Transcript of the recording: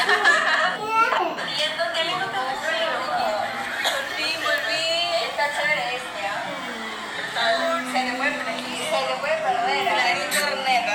¿Y en dónde le encontraste? Volví. Está chévere este, ¿ah? Se le puede perder la internet.